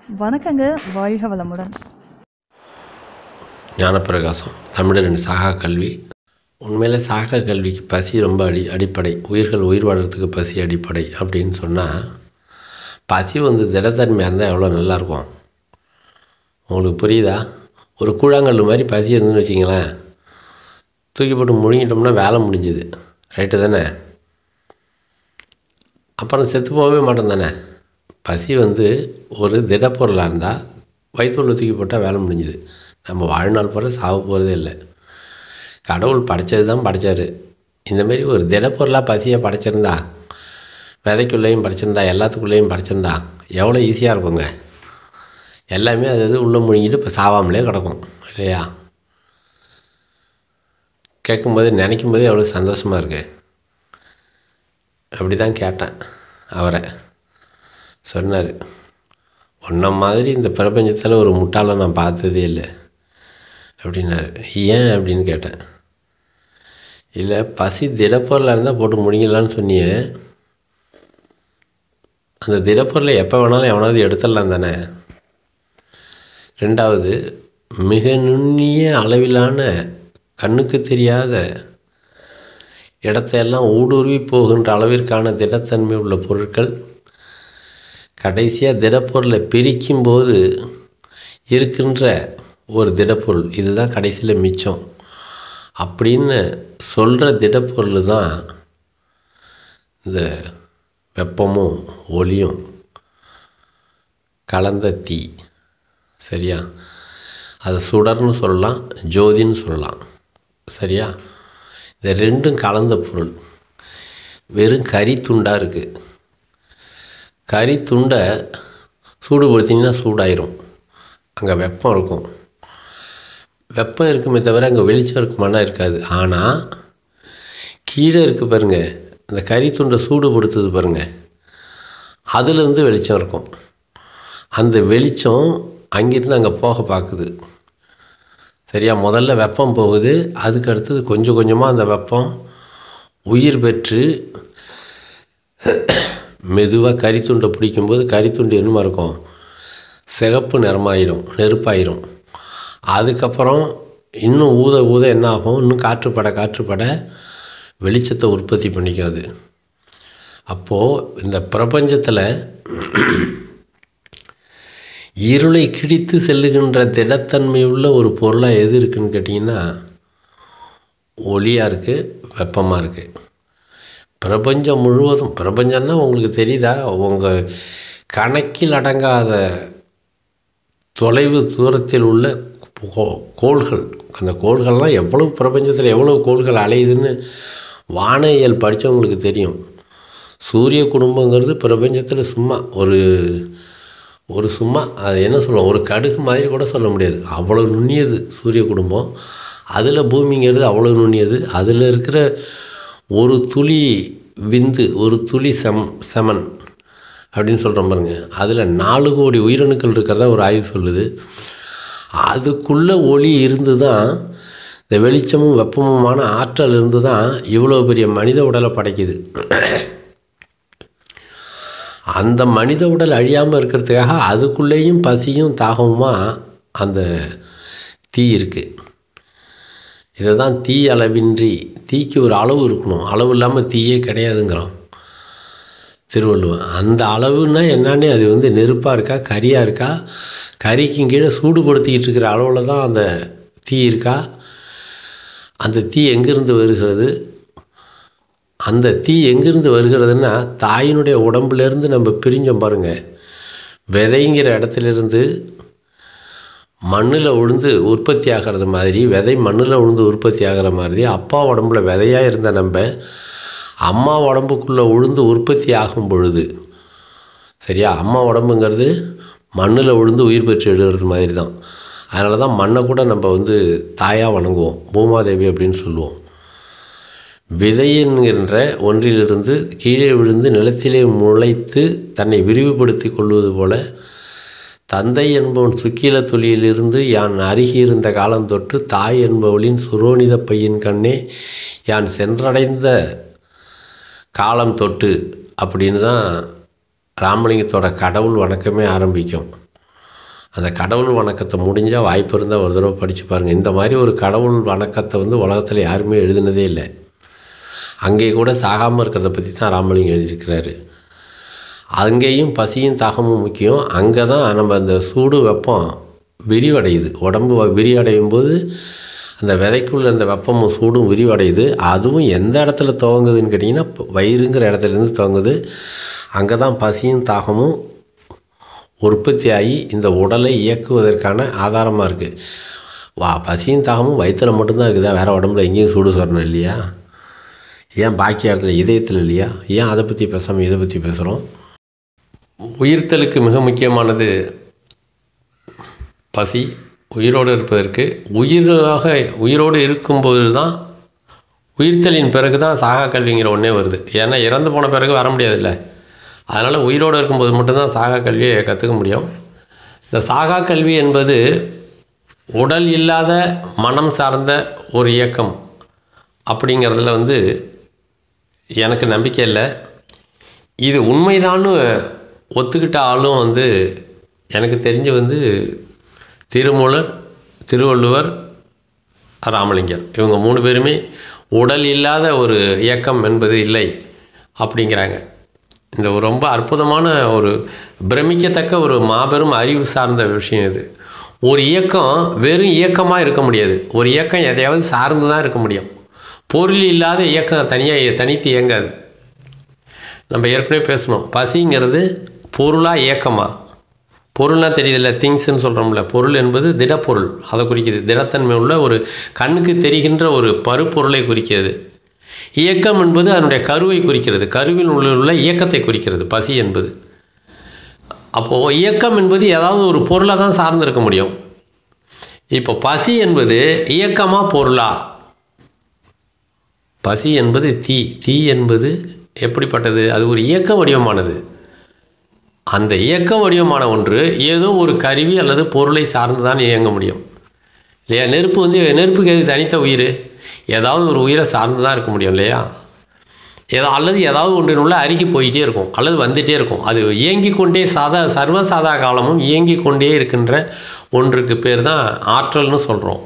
வணக்கங்க. வாழ்க வளமுடன். ஞானப்பிரகாசம். தமிழரின் சாகா கல்வி. உண்மையிலே சாகா கல்விக்கு பசி ரொம்ப அடிப்படை. உயிர்கள் உயிர் வாழறதுக்கு பசி அடிப்படை அப்படின்னு சொன்னால், பசி வந்து திடத்தன்மையாக இருந்தால் எவ்வளோ நல்லாயிருக்கும். உங்களுக்கு புரியுதா? ஒரு கூழாங்கல் மாதிரி பசி இருந்துன்னு வச்சிங்களேன், தூக்கி போட்டு முழுங்கிட்டோம்னா வேலை முடிஞ்சுது. ரைட்டு தானே? அப்புறம் செத்து போகவே மாட்டோம் தானே? பசி வந்து ஒரு திடப்பொருளாக இருந்தால் வயிற்றுள்ள தூக்கி போட்டால் வேலை முடிஞ்சுது. நம்ம வாழ்நாள் பூரா சாக போகிறதே இல்லை. கடவுள் படைச்சது தான் படைச்சார். இந்தமாரி ஒரு திடப்பொருளாக பசியை படைச்சிருந்தா, விதைக்குள்ளேயும் படைச்சிருந்தா, எல்லாத்துக்குள்ளேயும் படைச்சிருந்தா எவ்வளோ ஈஸியாக இருக்குங்க. எல்லாமே அது உள்ளே முழுங்கிட்டு இப்போ சாவாமலே கிடக்கும் இல்லையா? கேட்கும்போது நினைக்கும் போதே எவ்வளோ சந்தோஷமாக இருக்குது. அப்படி தான் கேட்டேன் அவரை. சொன்னார், உன்ன மாதிரி இந்த பிரபஞ்சத்தில் ஒரு முட்டாளை நான் பார்த்ததே இல்லை அப்படின்னாரு. ஏன் அப்படின்னு கேட்டேன். இல்லை, பசி திடப்பொருளாக இருந்தால் போட்டு முடிங்கலான்னு சொன்னியே, அந்த திடப்பொருளை எப்போ வேணாலும் எவனாவது எடுத்துடலாம் தானே? ரெண்டாவது, மிக நுண்ணிய அளவிலான கண்ணுக்கு தெரியாத இடத்தையெல்லாம் ஊடுருவி போகின்ற அளவிற்கான திடத்தன்மை உள்ள பொருட்கள் கடைசியாக திடப்பொருளை பிரிக்கும்போது இருக்கின்ற ஒரு திடப்பொருள் இதுதான் கடைசியில் மிச்சம் அப்படின்னு சொல்கிற திடப்பொருள் தான் இந்த வெப்பமும் ஒளியும் கலந்த தீ. சரியா? அதை சுடர்னு சொல்லலாம், ஜோதின்னு சொல்லலாம். சரியா? இந்த ரெண்டும் கலந்த பொருள். வெறும் கறி துண்டாக இருக்குது. கறி துண்டை சூடுபடுத்திங்கன்னா சூடாயிரும். அங்கே வெப்பம் இருக்கும். வெப்பம் இருக்குமே தவிர அங்கே வெளிச்சம் இருக்குமானா இருக்காது. ஆனால் கீழே இருக்குது பாருங்கள், அந்த கறி துண்டை சூடுபடுத்துது பாருங்கள், அதுலேருந்து வெளிச்சம் இருக்கும். அந்த வெளிச்சம் அங்கேருந்து அங்கே போக பார்க்குது. சரியா? முதல்ல வெப்பம் போகுது, அதுக்கு அடுத்தது கொஞ்சம் கொஞ்சமாக அந்த வெப்பம் உயிர் பெற்று மெதுவாக கறித்துண்டை பிடிக்கும்போது கறித்துண்டு என்னமா இருக்கும்? சிகப்பு நிறமாயிடும், நெருப்பாயிரும். அதுக்கப்புறம் இன்னும் ஊத ஊத என்ன ஆகும்? இன்னும் காற்றுப்பட வெளிச்சத்தை உற்பத்தி பண்ணிக்காது. அப்போது இந்த பிரபஞ்சத்தில் இருளை கிழித்து செல்லுகின்ற திடத்தன்மையுள்ள ஒரு பொருளாக எது இருக்குதுன்னு கேட்டிங்கன்னா, ஒளியாக இருக்குது, வெப்பமாக இருக்குது. பிரபஞ்சம் முழுவதும், பிரபஞ்சம்னா உங்களுக்கு தெரியுதா? உங்கள் கணக்கில் அடங்காத தொலைவு தூரத்தில் உள்ள கோள்கள். அந்த கோள்கள்லாம் எவ்வளவு பிரபஞ்சத்தில் எவ்வளவு கோள்கள் அலையுதுன்னு வானியல் படித்தவங்களுக்கு தெரியும். சூரிய குடும்பங்கிறது பிரபஞ்சத்தில் சும்மா ஒரு சும்மா அது என்ன சொல்லுவோம், ஒரு கடுகு மாதிரி கூட சொல்ல முடியாது. அவ்வளோ நுண்ணியது சூரிய குடும்பம். அதில் பூமிங்கிறது அவ்வளோ நுண்ணியது. அதில் இருக்கிற ஒரு துளி விந்து, ஒரு துளி செமன் அப்படின்னு சொல்கிறோம் பாருங்க, அதில் 4 கோடி உயிரணுக்கள் இருக்கிறதா ஒரு ஆய்வு சொல்லுது. அதுக்குள்ளே ஒளி இருந்து தான், இந்த வெளிச்சமும் வெப்பமுமான ஆற்றல் இருந்து தான் இவ்வளோ பெரிய மனித உடலை படைக்குது. அந்த மனித உடல் அழியாமல் இருக்கிறதுக்காக அதுக்குள்ளேயும் பசியும் தாகமுமாக அந்த தீ இருக்குது. இதை தான் தீ அளவின்றி, தீக்கு ஒரு அளவு இருக்கணும், அளவு இல்லாமல் தீயே கிடையாதுங்கிறோம் திருவள்ளுவர். அந்த அளவுன்னா என்னன்னே, அது வந்து நெருப்பாக இருக்கா, கரியாக இருக்கா, கரிக்கும் கீழே சூடுபடுத்திக்கிட்டு இருக்கிற அளவில் தான் அந்த தீ இருக்கா, அந்த தீ எங்கேருந்து வருகிறது, அந்த தீ எங்கேருந்து வருகிறதுன்னா தாயினுடைய உடம்புலேருந்து நம்ம பிரிஞ்சோம் பாருங்கள். விதைங்கிற இடத்துலேருந்து மண்ணில் உழுந்து உற்பத்தி ஆகிறது மாதிரி, விதை மண்ணில் உழுந்து உற்பத்தி ஆகிற மாதிரி அப்பா உடம்புல விதையாக இருந்த நம்ம அம்மா உடம்புக்குள்ளே உழுந்து உற்பத்தி ஆகும் பொழுது, சரியா? அம்மா உடம்புங்கிறது மண்ணில் உழுந்து உயிர் பெற்று எழுதுறது மாதிரி தான். அதனால தான் மண்ணை கூட நம்ம வந்து தாயாக வணங்குவோம், பூமாதேவி அப்படின்னு சொல்லுவோம். விதை என்கின்ற ஒன்றிலிருந்து கீழே விழுந்து நிலத்திலே முளைத்து தன்னை விரிவுபடுத்தி கொள்வது போல, தந்தை என்பவன் சுக்கில தொழிலிருந்து யான் அருகியிருந்த காலம் தொட்டு தாய் என்பவளின் சுரோனித பையன் கண்ணே யான் சென்றடைந்த காலம் தொட்டு அப்படின்னு தான் ராமலிங்கத்தோட கடவுள் வணக்கமே ஆரம்பிக்கும். அந்த கடவுள் வணக்கத்தை முடிஞ்சால் வாய்ப்பு இருந்தால் ஒரு தடவை படித்து பாருங்கள். இந்த மாதிரி ஒரு கடவுள் வணக்கத்தை வந்து உலகத்தில் யாருமே எழுதினதே இல்லை. அங்கே கூட சாகாமல் இருக்கிறத பற்றி தான் ராமலிங்கம் எழுதியிருக்கிறாரு. அங்கேயும் பசியும் தாகமும் முக்கியம். அங்கே தான் நம்ம அந்த சூடு வெப்பம் விரிவடையுது. உடம்பு விரிவடையும் போது அந்த விதைக்குள்ள அந்த வெப்பமும் சூடும் விரிவடையுது. அதுவும் எந்த இடத்துல துவங்குதுன்னு கேட்டிங்கன்னா வயிறுங்கிற இடத்துலேருந்து துவங்குது. அங்கே தான் பசியும் தாகமும் உற்பத்தி ஆகி இந்த உடலை இயக்குவதற்கான ஆதாரமாக இருக்குது. பசியும் தாகமும் வயிற்றில் மட்டும்தான் இருக்குதா? வேறு உடம்புல எங்கேயும் சூடு சொரணம் இல்லையா? ஏன் பாக்கி இடத்துல இதயத்தில் இல்லையா? ஏன் அதை பற்றி பேசாமல் இதை பற்றி பேசுகிறோம்? உயிர்த்தலுக்கு மிக முக்கியமானது பசி. உயிரோடு இருப்பதற்கு உயிரோடு இருக்கும்போது தான் உயிர்த்தலின் பிறகு தான் சாகா கல்விங்கிற ஒன்றே வருது. ஏன்னா இறந்து போன பிறகு வர முடியாதுல்ல. அதனால் உயிரோடு இருக்கும்போது மட்டும்தான் சாகா கல்வியை கற்றுக்க முடியும். இந்த சாகா கல்வி என்பது உடல் இல்லாத மனம் சார்ந்த ஒரு இயக்கம் அப்படிங்கிறதுல வந்து எனக்கு நம்பிக்கை இல்லை. இது உண்மைதான்னு ஒத்துக்கிட்ட ஆளும் வந்து எனக்கு தெரிஞ்சு வந்து திருமூலர், திருவள்ளுவர், ராமலிங்கர் இவங்க 3 பேருமே உடல் இல்லாத ஒரு இயக்கம் என்பது இல்லை அப்படிங்கிறாங்க. இந்த ஒரு ரொம்ப அற்புதமான ஒரு பிரமிக்கத்தக்க ஒரு மாபெரும் அறிவு சார்ந்த விஷயம் இது. ஒரு இயக்கம் வெறும் இயக்கமாக இருக்க முடியாது. ஒரு இயக்கம் எதையாவது சார்ந்து தான் இருக்க முடியும். பொருள் இல்லாத இயக்கம் தனித்து இயங்காது. நம்ம ஏற்கனவே பேசணும், பசிங்கிறது பொருளாக இயக்கமாக. பொருள்னால் தெரியுதில்ல, திங்ஸ்ன்னு சொல்கிறோம்ல. பொருள் என்பது திடப்பொருள், அதை குறிக்கிது. திடத்தன்மை உள்ள ஒரு கண்ணுக்கு தெரிகின்ற ஒரு பருப்பொருளை குறிக்கிறது. இயக்கம் என்பது அதனுடைய கருவை குறிக்கிறது. கருவில் உள்ள இயக்கத்தை குறிக்கிறது பசி என்பது. அப்போது இயக்கம் என்பது ஏதாவது ஒரு பொருளாக தான் சார்ந்து இருக்க முடியும். இப்போ பசி என்பது இயக்கமா பொருளா? பசி என்பது தீ என்பது எப்படிப்பட்டது? அது ஒரு இயக்க வடிவமானது. அந்த இயக்க வடிவமான ஒன்று ஏதோ ஒரு கருவி அல்லது பொருளை சார்ந்து தான் இயங்க முடியும் இல்லையா? நெருப்புக்கு எது தனித்த உயிர்? ஏதாவது ஒரு உயிரை சார்ந்து தான் இருக்க முடியும் இல்லையா? அல்லது ஏதாவது ஒன்றினுள்ள அருகி போயிட்டே இருக்கும் அல்லது வந்துகிட்டே இருக்கும். அது இயங்கிக் கொண்டே சர்வசாதா காலமும் இயங்கிக் கொண்டே இருக்கின்ற ஒன்றுக்கு பேர் தான் ஆற்றல்னு சொல்கிறோம்.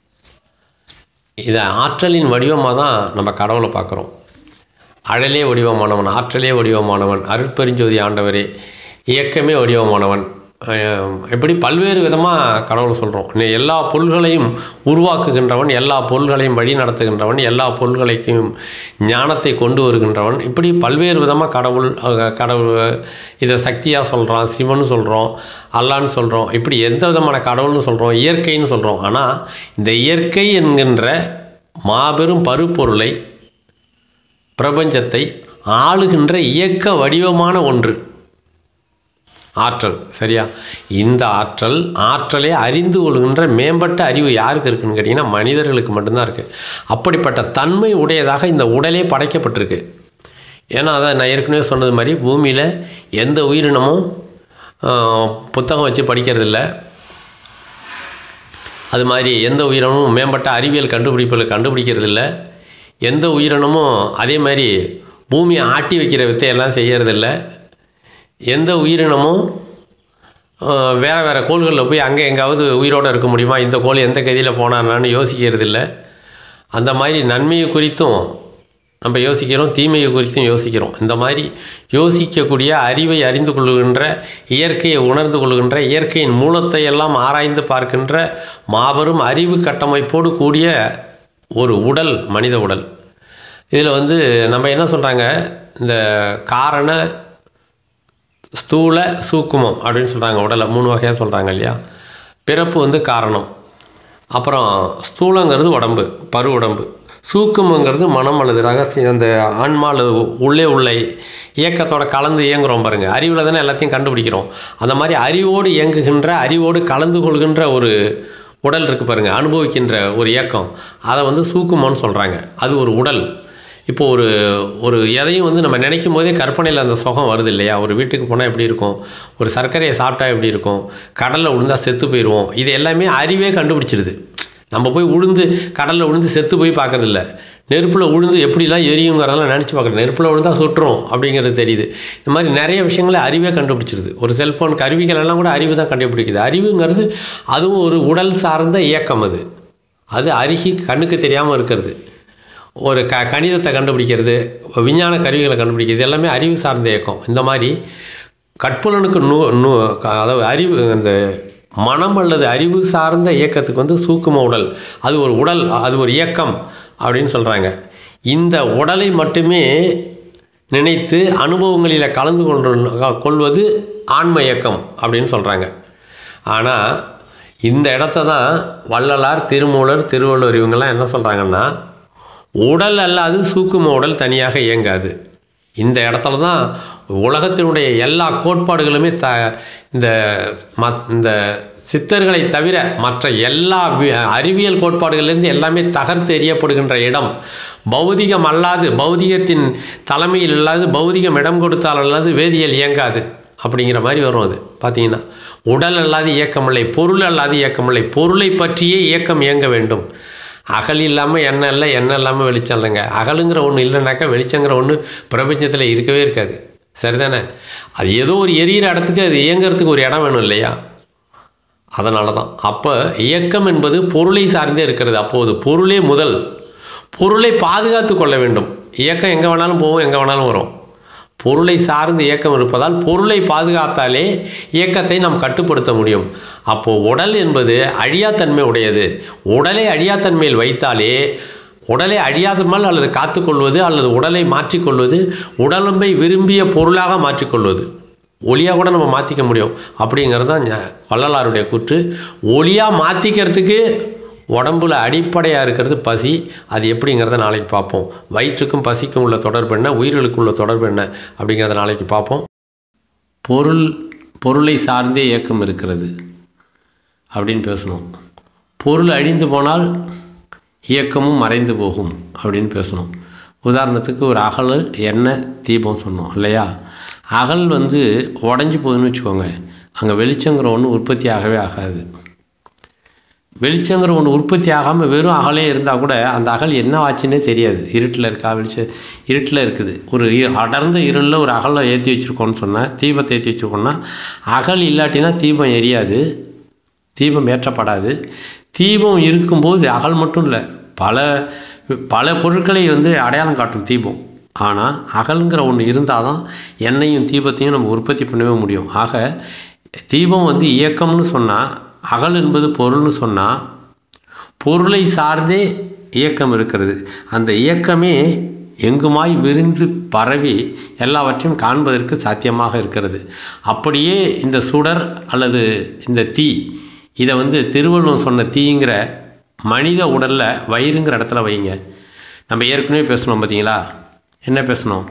இதை ஆற்றலின் வடிவமாக தான் நம்ம கடவுளை பார்க்குறோம். அழலே வடிவமானவன், ஆற்றலே வடிவமானவன், அருட்பெருஞ்சோதி ஆண்டவரே, இயக்கமே வடிவமானவன், இப்படி பல்வேறு விதமாக கடவுளை சொல்கிறோம். எல்லா பொருள்களையும் உருவாக்குகின்றவன், எல்லா பொருள்களையும் வழி நடத்துகின்றவன், எல்லா பொருள்களையும் ஞானத்தை கொண்டு வருகின்றவன், இப்படி பல்வேறு விதமாக கடவுள் இதை சக்தியாக சொல்கிறான், சிவன் சொல்கிறோம், அல்லான்னு சொல்கிறோம், இப்படி எந்த விதமான கடவுள்னு சொல்கிறோம், இயற்கைன்னு சொல்கிறோம். ஆனால் இந்த இயற்கை என்கின்ற மாபெரும் பருப்பொருளை, பிரபஞ்சத்தை ஆளுகின்ற இயக்க வடிவமான ஒன்று ஆற்றல். சரியா? இந்த ஆற்றலை அறிந்து கொள்கின்ற மேம்பட்ட அறிவு யாருக்கு இருக்குன்னு கேட்டிங்கன்னா மனிதர்களுக்கு மட்டும்தான் இருக்குது. அப்படிப்பட்ட தன்மை உடையதாக இந்த உடலே படைக்கப்பட்டிருக்கு. ஏன்னா அதான் நான் ஏற்கனவே சொன்னது மாதிரி பூமியில் எந்த உயிரினமும் புத்தகம் வச்சு படிக்கிறதில்ல. அது மாதிரி எந்த உயிரினமும் மேம்பட்ட அறிவியல் கண்டுபிடிக்கிறதில்ல. எந்த உயிரினமும் அதே மாதிரி பூமியை ஆட்டி வைக்கிற வித்தையெல்லாம் செய்கிறதில்ல. எந்த உயிரினமும் வேறு கோள்களில் போய் அங்கே எங்காவது உயிரோடு இருக்க முடியுமா, இந்த கோள் எந்த கதியில் போனான்னு யோசிக்கிறது இல்லை. அந்த மாதிரி நன்மையை குறித்தும் நம்ம யோசிக்கிறோம், தீமையை குறித்தும் யோசிக்கிறோம். இந்த மாதிரி யோசிக்கக்கூடிய, அறிவை அறிந்து கொள்கின்ற, இயற்கையை உணர்ந்து கொள்கின்ற, இயற்கையின் மூலத்தை எல்லாம் ஆராய்ந்து பார்க்கின்ற மாபெரும் அறிவு கட்டமைப்போடு கூடிய ஒரு உடல் மனித உடல். இதில் நம்ம என்ன சொல்கிறாங்க, இந்த காரண ஸ்தூல சூக்குமம் அப்படின்னு சொல்கிறாங்க. உடலை 3 வகையாக சொல்கிறாங்க இல்லையா? பிறப்பு காரணம், அப்புறம் ஸ்தூலங்கிறது உடம்பு, பரு உடம்பு, சூக்குமங்கிறது மனம் அல்லது ரகசியம், அந்த ஆன்மா அல்லது உள்ளே உள்ள இயக்கத்தோட கலந்து இயங்குகிறோம் பாருங்கள். அறிவில் தானே எல்லாத்தையும் கண்டுபிடிக்கிறோம். அந்த மாதிரி அறிவோடு இயங்குகின்ற, அறிவோடு கலந்து கொள்கின்ற ஒரு உடல் இருக்குது பாருங்கள், அனுபவிக்கின்ற ஒரு இயக்கம், அதை சூக்குமம்னு சொல்கிறாங்க. அது ஒரு உடல். இப்போது ஒரு எதையும் நம்ம நினைக்கும் போதே கற்பனையில் அந்த சுகம் வருது இல்லையா? ஒரு வீட்டுக்கு போனால் எப்படி இருக்கும், ஒரு சர்க்கரையை சாப்பிட்டா எப்படி இருக்கும், கடலில் விழுந்தால் செத்து போயிடுவோம், இது எல்லாமே அறிவே கண்டுபிடிச்சிடுது. நம்ம போய் உளுந்து கடலில் உளுந்து செத்து போய் பார்க்கறதில்ல. நெருப்பில் உளுந்து எப்படிலாம் எரியுங்கிறதெல்லாம் நினச்சி பார்க்குறேன். நெருப்பில் விழுந்தா சுட்டுரும் அப்படிங்கிறது தெரியுது. இந்த மாதிரி நிறைய விஷயங்களை அறிவே கண்டுபிடிச்சிருது. ஒரு செல்ஃபோன் கருவிகள் எல்லாம் கூட அறிவு தான் கண்டுபிடிக்குது. அறிவுங்கிறது அதுவும் ஒரு உடல் சார்ந்த இயக்கம். அது அருகி கண்ணுக்கு தெரியாமல் இருக்கிறது. ஒரு கணிதத்தை கண்டுபிடிக்கிறது, விஞ்ஞான கருவிகளை கண்டுபிடிக்கிறது எல்லாமே அறிவு சார்ந்த இயக்கம். இந்த மாதிரி கற்புலனுக்கு அதாவது அறிவு, அந்த மனம் அல்லது அறிவு சார்ந்த இயக்கத்துக்கு சூக்கும உடல், அது ஒரு உடல், அது ஒரு இயக்கம் அப்படின்னு சொல்கிறாங்க. இந்த உடலை மட்டுமே நினைத்து அனுபவங்களில் கலந்து கொள்வது ஆன்ம இயக்கம் அப்படின்னு சொல்கிறாங்க. ஆனால் இந்த இடத்த தான் வள்ளலார், திருமூலர், திருவள்ளுவர் இவங்கெல்லாம் என்ன சொல்கிறாங்கன்னா, உடல் அல்லாது சூக்கும உடல் தனியாக இயங்காது. இந்த இடத்துல தான் உலகத்தினுடைய எல்லா கோட்பாடுகளுமே இந்த சித்தர்களை தவிர மற்ற எல்லா அறிவியல் கோட்பாடுகளிலிருந்து எல்லாமே தகர்த்து எறியப்படுகின்ற இடம். பௌதிகம் அல்லாது, பௌதிகத்தின் தலைமையில் இல்லாது, பௌதிகம் இடம் கொடுத்தால் அல்லாது வேதியியல் இயங்காது அப்படிங்கிற மாதிரி வரும். அது பார்த்தீங்கன்னா உடல் அல்லாது இயக்கமில்லை, பொருள் அல்லாது இயக்கமில்லை, பொருளை பற்றியே இயக்கம் இயங்க வேண்டும். அகல் இல்லாமல் எண்ணெய் இல்லை, எண்ணெய் இல்லாமல் வெளிச்சம் இல்லைங்க. அகலுங்கிற ஒன்று இல்லைனாக்கா வெளிச்சங்கிற ஒன்று பிரபஞ்சத்தில் இருக்கவே இருக்காது. சரிதானே? அது ஏதோ ஒரு எரியிற இடத்துக்கு அது இயங்கிறதுக்கு ஒரு இடம் வேணும் இல்லையா? அதனால தான் அப்போ இயக்கம் என்பது பொருளை சார்ந்தே இருக்கிறது. அப்போது பொருளே முதல். பொருளை பாதுகாத்து கொள்ள வேண்டும். இயக்கம் எங்கே வேணாலும் போகும், எங்கே வேணாலும் வரும். பொருளை சார்ந்து இயக்கம் இருப்பதால் பொருளை பாதுகாத்தாலே இயக்கத்தை நாம் கட்டுப்படுத்த முடியும். அப்போது உடல் என்பது அழியாத்தன்மை உடையது. உடலை அழியாத்தன்மையில் வைத்தாலே, உடலை அழியாதமல் அல்லது காத்துக்கொள்வது அல்லது உடலை மாற்றிக்கொள்வது, உடலும்பை விரும்பிய பொருளாக மாற்றிக்கொள்வது, ஒளியாக கூட நம்ம மாற்றிக்க முடியும் அப்படிங்கிறது தான் வள்ளலாருடைய கூற்று. ஒளியாக மாற்றிக்கிறதுக்கு உடம்புல அடிப்படையாக இருக்கிறது பசி. அது எப்படிங்கிறத நாளைக்கு பார்ப்போம். வயிற்றுக்கும் பசிக்கும் உள்ள தொடர்பு என்ன, உயிர்களுக்கு உள்ள தொடர்பு என்ன அப்படிங்கிறத நாளைக்கு பார்ப்போம். பொருளை சார்ந்தே இயக்கம் இருக்கிறது அப்படின்னு பேசணும். பொருள் அழிந்து போனால் இயக்கமும் மறைந்து போகும் அப்படின்னு பேசணும். உதாரணத்துக்கு ஒரு அகல், எண்ணெய், தீபம் சொன்னோம் இல்லையா? அகல் உடஞ்சி போகுதுன்னு வச்சுக்கோங்க, அங்கே வெளிச்சங்கிற ஒன்று உற்பத்தி ஆகவே ஆகாது. வெளிச்சங்கிற ஒன்று உற்பத்தி ஆகாமல் வெறும் அகலே இருந்தால் கூட அந்த அகல் என்ன ஆச்சுன்னே தெரியாது. இருட்டில் இருக்கா, இருட்டில் இருக்குது. ஒரு அடர்ந்த இருளில் ஒரு அகலை ஏற்றி வச்சுருக்கோன்னு சொன்னால், தீபத்தை ஏற்றி வச்சுருக்கோன்னா, அகல் இல்லாட்டினா தீபம் எரியாது, தீபம் ஏற்றப்படாது. தீபம் இருக்கும்போது அகல் மட்டும் இல்லை, பல பொருட்களை அடையாளம் காட்டும் தீபம். ஆனால் அகல்ங்கிற ஒன்று இருந்தால் தான் எண்ணெயும் தீபத்தையும் நம்ம உற்பத்தி பண்ணவே முடியும். ஆக தீபம் இயக்கம்னு சொன்னால், அகல் என்பது பொருள்னு சொன்னால், பொருளை சார்ந்தே இயக்கம் இருக்கிறது. அந்த இயக்கமே எங்குமாய் விரிந்து பரவி எல்லாவற்றையும் காண்பதற்கு சாத்தியமாக இருக்கிறது. அப்படியே இந்த சுடர் அல்லது இந்த தீ, இதை திருவள்ளுவர் சொன்ன தீங்கிற மனித உடலில் வயிறுங்கிற இடத்துல வைங்க. நம்ம ஏற்கனவே பேசணும் பார்த்தீங்களா? என்ன பேசணும்?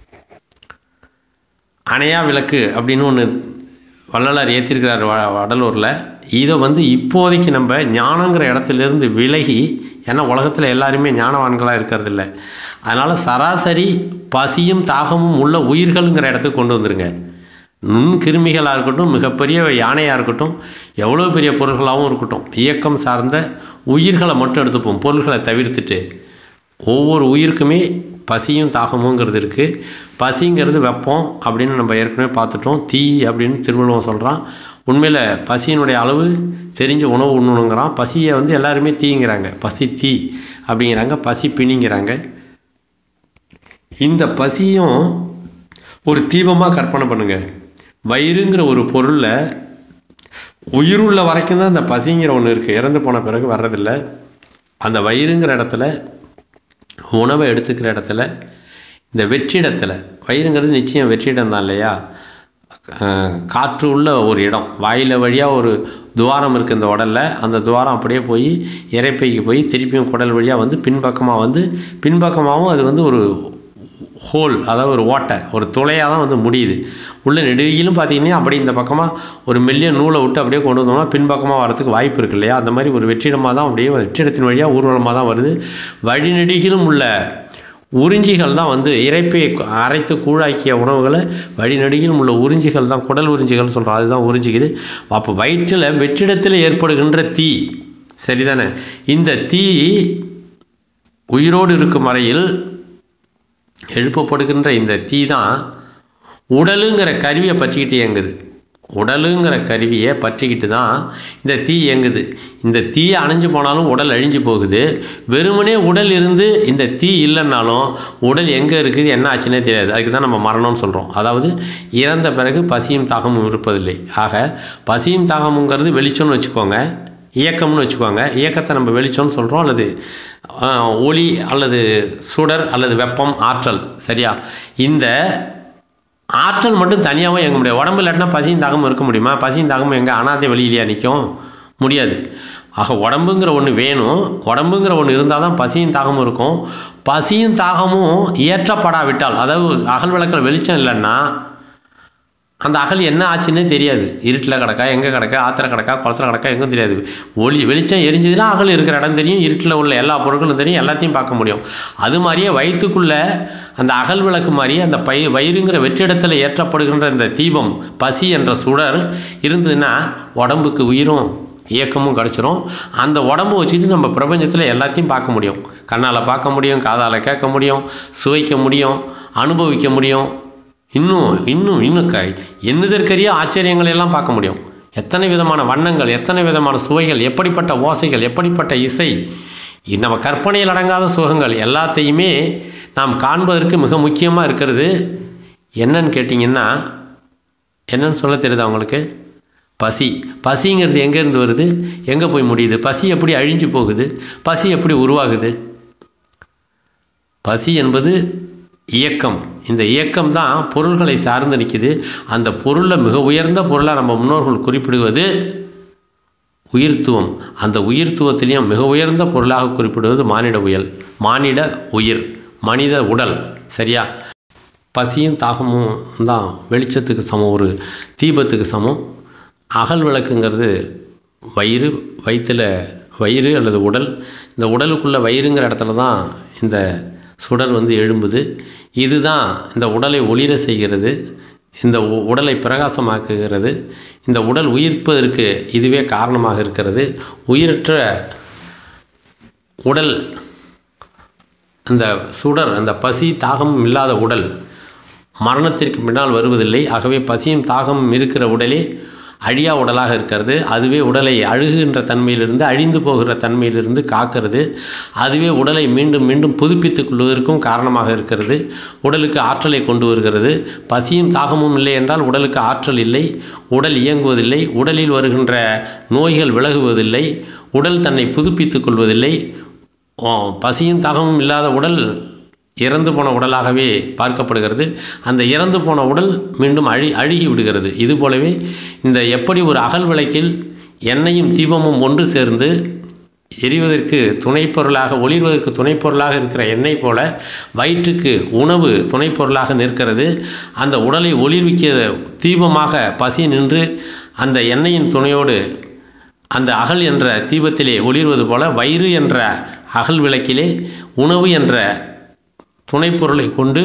அணையா விளக்கு அப்படின்னு ஒன்று வள்ளலார் ஏற்றிருக்கிறார் வடலூரில். இதை இப்போதைக்கு நம்ம ஞானங்கிற இடத்துலேருந்து விலகி, ஏன்னா உலகத்தில் எல்லாருமே ஞானவான்களாக இருக்கிறதில்ல, அதனால் சராசரி பசியும் தாகமும் உள்ள உயிர்களுங்கிற இடத்துக்கு கொண்டு வந்துருங்க. நுண்கிருமிகளாக இருக்கட்டும், மிகப்பெரிய யானையாக இருக்கட்டும், எவ்வளோ பெரிய பொருள்களாகவும் இருக்கட்டும், இயக்கம் சார்ந்த உயிர்களை மட்டும் எடுத்துப்போம். பொருள்களை தவிர்த்துட்டு ஒவ்வொரு உயிருக்குமே பசியும் தாகமுங்கிறது இருக்குது. பசிங்கிறது வெப்பம் அப்படின்னு நம்ம ஏற்கனவே பார்த்துட்டோம். தீ அப்படின்னு திருவள்ளுவர் சொல்கிறான். உண்மையில் பசியினுடைய அளவு தெரிஞ்ச உணவு உண்ணணுங்கிறான். பசியை எல்லாருமே தீங்கிறாங்க, பசி தீ அப்படிங்கிறாங்க, பசி பிணிங்கிறாங்க. இந்த பசியும் ஒரு தீபமாக கற்பனை பண்ணுங்க. வயிறுங்கிற ஒரு பொருளில் உயிருள்ள வரைக்கும் தான் அந்த பசிங்கிற ஒன்று இருக்குது, இறந்து போன பிறகு வர்றதில்லை. அந்த வயிறுங்கிற இடத்துல, உணவை எடுத்துக்கிற இடத்துல, இந்த வெற்றிடத்தில், வயிறுங்கிறது நிச்சயம் வெற்றிடம் தான் இல்லையா? காற்று உள்ள ஒரு இடம், வாயில் வழியாக ஒரு துவாரம் இருக்குது இந்த உடலில். அந்த துவாரம் அப்படியே போய் இறைப்பைக்கு போய் திருப்பியும் குடல் வழியாக பின்பக்கமாகவும் அது ஒரு ஹோல், அதாவது ஒரு ஓட்டை, ஒரு துளையாக தான் முடியுது. உள்ள நெடுகிலும் பார்த்தீங்கன்னா அப்படி இந்த பக்கமாக ஒரு மெல்லிய நூலை விட்டு அப்படியே கொண்டு வந்தோம்னா பின்பக்கமாக வரதுக்கு வாய்ப்பு இருக்கு இல்லையா? அந்த மாதிரி ஒரு வெற்றிடமாக தான் அப்படியே வெற்றிடத்தின் வழியாக ஊர்வலமாக தான் வருது. வழிநெடுகிலும் உள்ள உறிஞ்சிகள் தான் இறைப்பை அரைத்து கூழாக்கிய உணவுகளை வழிநெடுகிலும் உள்ள உறிஞ்சிகள் தான், குடல் உறிஞ்சிகள் சொல்கிறோம், அதுதான் உறிஞ்சிக்குது. அப்போ வயிற்றில் வெற்றிடத்தில் ஏற்படுகின்ற தீ, சரிதானே? இந்த தீ உயிரோடு இருக்கும் வரையில் எழுப்பப்படுகின்ற இந்த தீ தான் உடலுங்கிற கருவியை பற்றிக்கிட்டு இயங்குது. உடலுங்கிற கருவியை பற்றிக்கிட்டு தான் இந்த தீ இயங்குது. இந்த தீ அணைஞ்சு போனாலும் உடல் அழிஞ்சு போகுது. வெறுமனே உடல் இருந்து இந்த தீ இல்லைன்னாலும் உடல் எங்கே இருக்குது, என்ன ஆச்சுன்னே தெரியாது. அதுக்கு தான் நம்ம மரணம்னு சொல்கிறோம். அதாவது இறந்த பிறகு பசியும் தாகமும் இருப்பதில்லை. ஆக பசியும் தாகமுங்கிறது வெளிச்சம்னு வச்சுக்கோங்க, இயக்கம்னு வச்சுக்கோங்க. இயக்கத்தை நம்ம வெளிச்சம்னு சொல்கிறோம், அல்லது ஒளி அல்லது சுடர் அல்லது வெப்பம், ஆற்றல். சரியா? இந்த ஆற்றல் மட்டும் தனியாகவும் இயங்க முடியாது. உடம்பு இல்லாட்டினா பசியும் தாகமும் இருக்க முடியுமா? பசியும் தாகமும் எங்கே அனாதை வெளியிலேயே நிற்கும்? முடியாது. ஆக உடம்புங்கிற ஒன்று வேணும். உடம்புங்கிற ஒன்று இருந்தால் தான் பசியும் தாகமும் இருக்கும். பசியும் தாகமும் ஏற்றப்படாவிட்டால், அதாவது அகல் விளக்கில் வெளிச்சம் இல்லைன்னா அந்த அகல் என்ன ஆச்சுன்னே தெரியாது. இருட்டில் கிடக்கா, எங்கே கிடக்கா, ஆற்றுல கிடக்கா, குளத்தில் கிடக்கா, எங்கும் தெரியாது. வெளிச்சம் எரிஞ்சதுன்னா அகல் இருக்கிற இடம் தெரியும், இருட்டில் உள்ள எல்லா பொருட்களும் தெரியும், எல்லாத்தையும் பார்க்க முடியும். அது மாதிரியே வயிற்றுக்குள்ளே அந்த அகல் விளக்கு மாதிரி அந்த வயிறுங்கிற வெற்றிடத்தில் ஏற்றப்படுகின்ற இந்த தீபம், பசி என்ற சுடர் இருந்ததுன்னா உடம்புக்கு உயிரும் இயக்கமும் கிடச்சிரும். அந்த உடம்பு வச்சுக்கிட்டு நம்ம பிரபஞ்சத்தில் எல்லாத்தையும் பார்க்க முடியும். கண்ணால் பார்க்க முடியும், காதால் கேட்க முடியும், சுவைக்க முடியும், அனுபவிக்க முடியும். இன்னும் எண்ணுதற்கரிய ஆச்சரியங்களை எல்லாம் பார்க்க முடியும். எத்தனை விதமான வண்ணங்கள், எத்தனை விதமான சுவைகள், எப்படிப்பட்ட ஓசைகள், எப்படிப்பட்ட இசை, நம்ம கற்பனையில் அடங்காத சுகங்கள் எல்லாத்தையுமே நாம் காண்பதற்கு மிக முக்கியமாக இருக்கிறது என்னன்னு கேட்டிங்கன்னா, என்னன்னு சொல்ல தெரியுது அவங்களுக்கு? பசி. பசிங்கிறது எங்கேருந்து வருது, எங்கே போய் முடியுது? பசி எப்படி அழிஞ்சு போகுது? பசி எப்படி உருவாகுது? பசி என்பது இயக்கம். இந்த இயக்கம் தான் பொருள்களை சார்ந்து நிற்கிது. அந்த பொருளில் மிக உயர்ந்த பொருளாக நம்ம முன்னோர்கள் குறிப்பிடுவது உயிர்த்துவம். அந்த உயிர்த்துவத்திலையும் மிக உயர்ந்த பொருளாக குறிப்பிடுவது மானிட உயிர், மனித உடல். சரியா? பசியும் தாகமும் தான் வெளிச்சத்துக்கு சமம், ஒரு தீபத்துக்கு சமம். அகல் விளக்குங்கிறது வயிறு அல்லது உடல். இந்த உடலுக்குள்ளே வயிறுங்கிற இடத்துல தான் இந்த சுடர் எழும்புது. இதுதான் இந்த உடலை ஒளிர செய்கிறது, இந்த உடலை பிரகாசமாக்குகிறது. இந்த உடல் உயிர்ப்பதற்கு இதுவே காரணமாக இருக்கிறது. உயிரற்ற உடல், அந்த சுடர், அந்த பசி தாகமும் இல்லாத உடல் மரணத்திற்கு பின்னால் வருவதில்லை. ஆகவே பசியும் தாகமும் இருக்கிற உடலே அழியா உடலாக இருக்கிறது. அதுவே உடலை அழுகுகின்ற தன்மையிலிருந்து, அழிந்து போகிற தன்மையிலிருந்து காக்கிறது. அதுவே உடலை மீண்டும் மீண்டும் புதுப்பித்துக் கொள்வதற்கும் காரணமாக இருக்கிறது. உடலுக்கு ஆற்றலை கொண்டு வருகிறது. பசியும் தாகமும் இல்லை என்றால் உடலுக்கு ஆற்றல் இல்லை, உடல் இயங்குவதில்லை, உடலில் வருகின்ற நோய்கள் விலகுவதில்லை, உடல் தன்னை புதுப்பித்துக் கொள்வதில்லை. பசியும் தாகமும் இல்லாத உடல் இறந்து போன உடலாகவே பார்க்கப்படுகிறது. அந்த இறந்து போன உடல் மீண்டும் அழுகி விடுகிறது. இதுபோலவே இந்த எப்படி ஒரு அகல் விளக்கில் எண்ணெயும் தீபமும் ஒன்று சேர்ந்து எரிவதற்கு துணைப்பொருளாக, ஒளிர்வதற்கு துணைப்பொருளாக இருக்கிற எண்ணெய் போல வயிற்றுக்கு உணவு துணைப்பொருளாக நிற்கிறது. அந்த உடலை ஒளிர்விக்க தீபமாக பசி நின்று அந்த எண்ணெயின் துணையோடு அந்த அகல் என்ற தீபத்திலே ஒளிர்வது போல வயிறு என்ற அகல் விளக்கிலே உணவு என்ற துணைப்பொருளை கொண்டு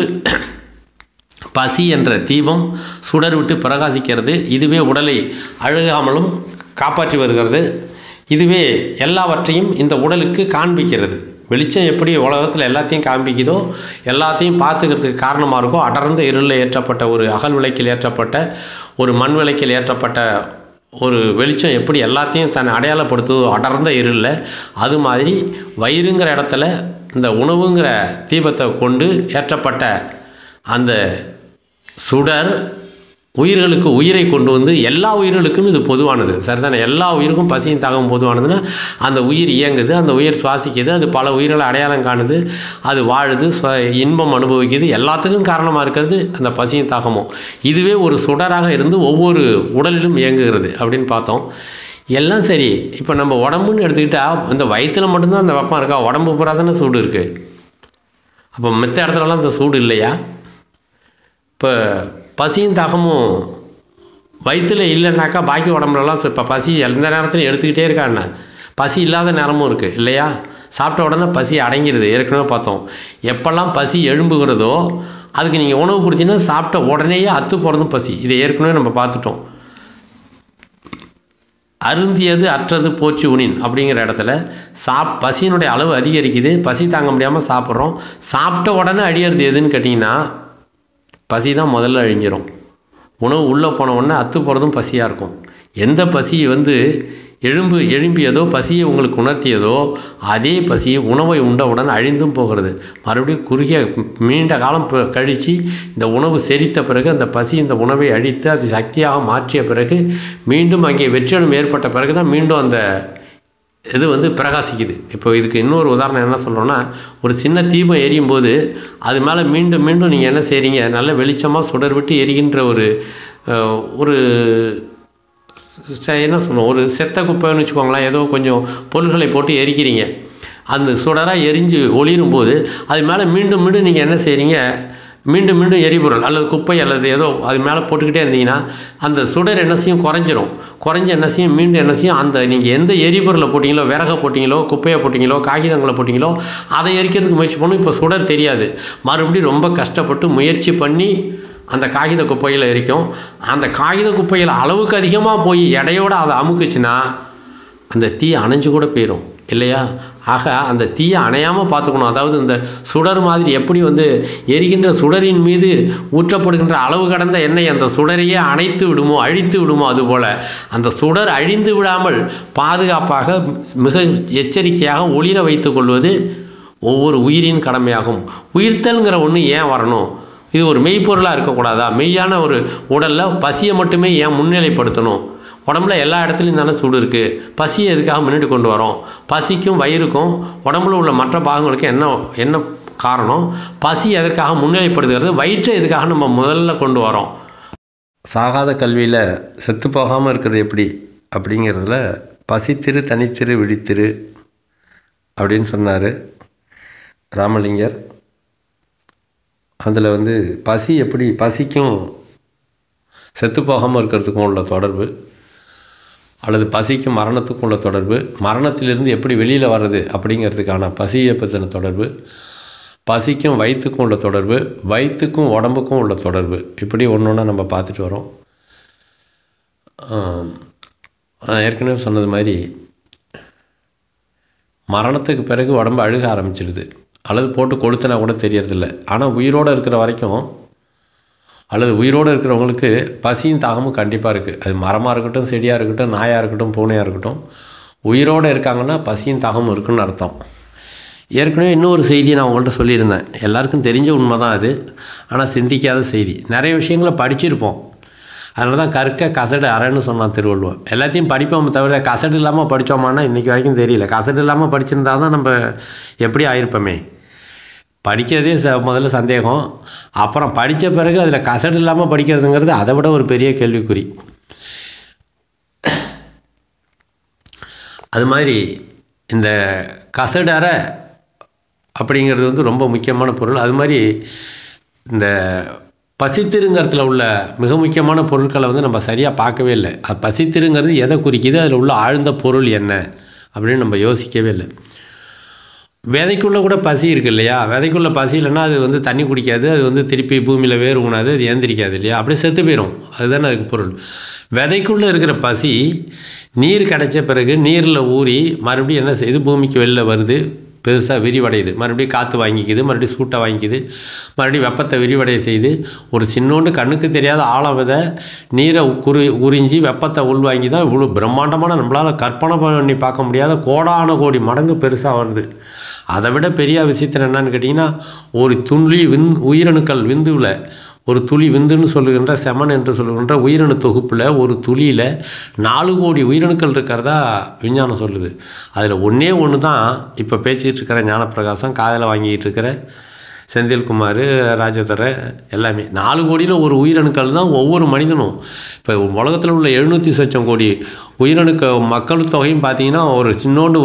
பசி என்ற தீபம் சுடர் விட்டு பிரகாசிக்கிறது. இதுவே உடலை அழுகாமலும் காப்பாற்றி வருகிறது. இதுவே எல்லாவற்றையும் இந்த உடலுக்கு காண்பிக்கிறது. வெளிச்சம் எப்படி உலகத்தில் எல்லாத்தையும் காண்பிக்குதோ, எல்லாத்தையும் பார்த்துக்கிறதுக்கு காரணமாக இருக்கும். அடர்ந்த இருளில் ஏற்றப்பட்ட ஒரு அகல் விளக்கில் ஏற்றப்பட்ட ஒரு மண் விளக்கில் ஏற்றப்பட்ட ஒரு வெளிச்சம் எப்படி எல்லாத்தையும் தன்னை அடையாளப்படுத்துதோ அடர்ந்த இருளில், அது மாதிரி வயிறுங்கிற இடத்துல இந்த உணவுங்கிற தீபத்தை கொண்டு ஏற்றப்பட்ட அந்த சுடர் உயிர்களுக்கு உயிரை கொண்டு வந்து, எல்லா உயிர்களுக்கும் இது பொதுவானது. சரிதானே? எல்லா உயிருக்கும் பசியும் தாகமும் பொதுவானதுன்னா அந்த உயிர் இயங்குது, அந்த உயிர் சுவாசிக்குது, அது பல உயிர்களை அடையாளம் காணுது, அது வாழுது, இன்பம் அனுபவிக்குது. எல்லாத்துக்கும் காரணமாக இருக்கிறது அந்த பசியும் தாகமும். இதுவே ஒரு சுடராக இருந்து ஒவ்வொரு உடலிலும் இயங்குகிறது அப்படின்னு பார்த்தோம். எல்லாம் சரி. இப்போ நம்ம உடம்புன்னு எடுத்துக்கிட்டால் இந்த வயிற்றில் மட்டும்தான் அந்த வெப்பம் இருக்கா? உடம்பு பூரா தானே சூடு இருக்குது. அப்போ மித்த இடத்துலலாம் இந்த சூடு இல்லையா? இப்போ பசியும் தாகமும் வயிற்றில் இல்லைன்னாக்கா பாக்கி உடம்புலலாம் இப்போ பசி எந்த நேரத்திலும் எடுத்துக்கிட்டே இருக்காண்ணா. பசி இல்லாத நேரமும் இருக்குது இல்லையா? சாப்பிட்ட உடனே பசி அடங்கிடுது. ஏற்கனவே பார்த்தோம். எப்போல்லாம் பசி எழும்புகிறதோ அதுக்கு நீங்கள் உணவு கொடுத்தீங்கன்னா சாப்பிட்ட உடனேயே அத்து போகிறதும் பசி. இதை ஏற்கனவே நம்ம பார்த்துட்டோம். அருந்தியது அற்றது போற்றி உணின் அப்படிங்கிற இடத்துல பசியினுடைய அளவு அதிகரிக்குது, பசி தாங்க முடியாமல் சாப்பிட்றோம். சாப்பிட்ட உடனே அழியிறது எதுன்னு கேட்டிங்கன்னா பசி தான் முதல்ல அழிஞ்சிரும். உணவு உள்ளே போன உடனே அத்து போகிறதும் பசியாக இருக்கும். எந்த பசி எழும்பியதோ பசியை உங்களுக்கு உணர்த்தியதோ அதே பசி உணவை உண்டவுடன் அழிந்தும் போகிறது. மறுபடியும் குறுகிய நீண்ட காலம் கழித்து இந்த உணவு செரித்த பிறகு அந்த பசி இந்த உணவை அழித்து அது சக்தியாக மாற்றிய பிறகு மீண்டும் அங்கே வெற்றிடம் ஏற்பட்ட பிறகு தான் மீண்டும் அந்த இது பிரகாசிக்குது. இப்போ இதுக்கு இன்னொரு உதாரணம் என்ன சொல்கிறோன்னா, ஒரு சின்ன தீபம் எரியும் போது அது மேலே மீண்டும் மீண்டும் நீங்கள் என்ன செய்கிறீங்க, நல்ல வெளிச்சமாக சுடர் விட்டு எரிகின்ற ஒரு என்ன சொல்லுவோம், ஒரு செத்த குப்பைன்னு வச்சுக்கோங்களேன், ஏதோ கொஞ்சம் பொருள்களை போட்டு எரிக்கிறீங்க. அந்த சுடராக எரிஞ்சு ஒளிரும்போது அது மேலே மீண்டும் மீண்டும் நீங்கள் என்ன செய்கிறீங்க, மீண்டும் மீண்டும் எரிபொருள் அல்லது குப்பை அல்லது ஏதோ அது மேலே போட்டுக்கிட்டே இருந்தீங்கன்னா அந்த சுடர் என்ன செய்யும், குறைஞ்ச என்ன செய்யும், மீண்டும் என்ன செய்யும், அந்த நீங்கள் எந்த எரிபொருளை போட்டிங்களோ, விறகை போட்டிங்களோ, குப்பையை போட்டிங்களோ, காகிதங்களை போட்டிங்களோ அதை எரிக்கிறதுக்கு முயற்சி பண்ணணும். இப்போ சுடர் தெரியாது, மறுபடியும் ரொம்ப கஷ்டப்பட்டு முயற்சி பண்ணி அந்த காகித குப்பையில் எரிக்கும். அந்த காகித குப்பையில் அளவுக்கு அதிகமாக போய் எடையோடு அதை அமுக்குச்சுன்னா அந்த தீ அணைஞ்சு கூட போயிடும் இல்லையா? ஆக அந்த தீயை அணையாமல் பார்த்துக்கணும். அதாவது இந்த சுடர் மாதிரி எப்படி எரிகின்ற சுடரின் மீது ஊற்றப்படுகின்ற அளவு கடந்த எண்ணெய் அந்த சுடரையே அழித்து விடுமோ அதுபோல் அந்த சுடர் அழிந்து விடாமல் பாதுகாப்பாக மிக எச்சரிக்கையாக ஒளிர வைத்து கொள்வது ஒவ்வொரு உயிரின் கடமையாகும். உயிர்த்தல்ங்கிற ஒன்று ஏன் வரணும்? இது ஒரு மெய்ப்பொருளாக இருக்கக்கூடாதா? மெய்யான ஒரு உடலில் பசியை மட்டுமே ஏன் முன்னிலைப்படுத்தணும்? உடம்புல எல்லா இடத்துலையும் தானே சூடு இருக்குது. பசியை எதுக்காக முன்னாடி கொண்டு வரோம்? பசிக்கும் வயிறுக்கும் உடம்புல உள்ள மற்ற பாகங்களுக்கும் என்ன காரணம்? பசி எதற்காக முன்னிலைப்படுத்துகிறது? வயிற்றை எதுக்காக நம்ம முதல்ல கொண்டு வரோம்? சாகாத கல்வியில் செத்து போகாமல் இருக்கிறது எப்படி அப்படிங்கிறதுல பசித்திரு தனித்திரு விழித்திரு அப்படின்னு சொன்னார் ராமலிங்கர். அதில் பசி எப்படி, பசிக்கும் செத்து போகாமல் இருக்கிறதுக்கும் உள்ள தொடர்பு அல்லது பசிக்கும் மரணத்துக்கும் உள்ள தொடர்பு, மரணத்திலிருந்து எப்படி வெளியில் வர்றது அப்படிங்கிறதுக்கான பசியை பற்றின தொடர்பு, பசிக்கும் வயிற்றுக்கும் உள்ள தொடர்பு, வயிற்றுக்கும் உடம்புக்கும் உள்ள தொடர்பு, இப்படி ஒன்று ஒன்றா நம்ம பார்த்துட்டு வரோம். நான் ஏற்கனவே சொன்னது மாதிரி மரணத்துக்கு பிறகு உடம்பு அழுக ஆரம்பிச்சிடுது அல்லது போட்டு கொளுத்தினா கூட தெரியறதில்ல. ஆனால் உயிரோடு இருக்கிற வரைக்கும் அல்லது உயிரோடு இருக்கிறவங்களுக்கு பசியும் தாகமும் கண்டிப்பாக இருக்குது. அது மரமாக இருக்கட்டும், செடியாக இருக்கட்டும், நாயாக இருக்கட்டும், பூனையாக இருக்கட்டும், உயிரோடு இருக்காங்கன்னா பசியும் தாகமும் இருக்குன்னு அர்த்தம். ஏற்கனவே இன்னொரு செய்தியை நான் உங்கள்கிட்ட சொல்லியிருந்தேன். எல்லாருக்கும் தெரிஞ்ச உண்மை தான் அது, ஆனால் சிந்திக்காத செய்தி. நிறைய விஷயங்களை படிச்சிருப்போம், அதனால தான் கற்க கசடு அறன்னு சொன்னான் திருவள்ளுவர். எல்லாத்தையும் படிப்போம் தவிர கசடு இல்லாமல் படித்தோமான்னா இன்றைக்கி வரைக்கும் தெரியல. கசடு இல்லாமல் படிச்சிருந்தா தான் நம்ம எப்படி ஆயிருப்போமே. படிக்கிறதே முதல்ல சந்தேகம், அப்புறம் படித்த பிறகு அதில் கசடு இல்லாமல் படிக்கிறதுங்கிறது அதை விட ஒரு பெரிய கேள்விக்குறி. அது மாதிரி இந்த கசடு அறை அப்படிங்கிறது ரொம்ப முக்கியமான பொருள். அது மாதிரி இந்த பசித்திருங்கிறதுல உள்ள மிக முக்கியமான பொருட்களை நம்ம சரியாக பார்க்கவே இல்லை. பசித்திருங்கிறது எதை குறிக்குது, அதில் உள்ள ஆழ்ந்த பொருள் என்ன அப்படின்னு நம்ம யோசிக்கவே இல்லை. விதைக்குள்ளே கூட பசி இருக்குது இல்லையா? விதைக்குள்ளே பசி இல்லைன்னா அது தண்ணி குடிக்காது, அது திருப்பி பூமியில் வேர் ஊனாது, அது ஏந்திரிக்காது இல்லையா? அப்படியே செத்து போயிடும். அதுதானே அதுக்கு பொருள். விதைக்குள்ளே இருக்கிற பசி நீர் கிடைச்ச பிறகு நீரில் ஊறி மறுபடியும் என்ன செய்யுது, பூமிக்கு வெளியில் வருது, பெருசாக விரிவடையுது, மறுபடியும் காற்று வாங்கிக்குது, மறுபடியும் சூட்டை வாங்கிக்குது, மறுபடியும் வெப்பத்தை விரிவடைய செய்து ஒரு சின்னோண்டு கண்ணுக்கு தெரியாத ஆழ விதை நீரை உறிஞ்சி வெப்பத்தை உள்வாங்கி தான் இவ்வளோ பிரம்மாண்டமான நம்மளால் கற்பனை பண்ணி பார்க்க முடியாத கோடான கோடி மடங்கு பெருசாக வருது. அதை விட பெரிய விஷயத்தில் என்னன்னு கேட்டிங்கன்னா, ஒரு துளி உயிரணுக்கள் விந்துவில் ஒரு துளி விந்துன்னு சொல்லுகின்ற செமன் என்று சொல்லுகின்ற உயிரணு தொகுப்பில் ஒரு துளியில் 4 கோடி உயிரணுக்கள் இருக்கிறதா விஞ்ஞானம் சொல்லுது. அதில் ஒன்றே ஒன்று தான் இப்போ பேசிகிட்டு இருக்கிற ஞானப்பிரகாசம், காதில் வாங்கிட்டு இருக்கிற செந்தில்குமார், ராஜதர எல்லாமே. 4 கோடியில் ஒரு உயிரணுக்கள் தான் ஒவ்வொரு மனிதனும். இப்போ உலகத்தில் உள்ள 700 லட்சம் கோடி மக்கள் தொகையும் பார்த்தீங்கன்னா ஒரு சின்னோண்டு